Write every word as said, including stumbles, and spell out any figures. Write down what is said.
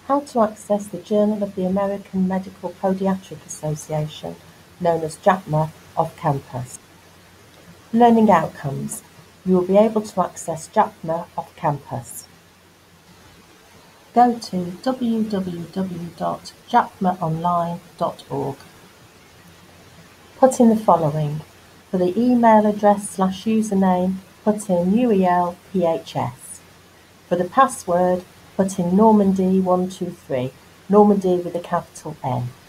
How to access the Journal of the American Medical Podiatric Association, known as Japma, off campus. Learning outcomes. You will be able to access Japma off campus. Go to w w w dot japma online dot org. Put in the following. For the email address slash username, put in U E L P H S. For the password, put in Normandy one two three, Normandy with a capital N.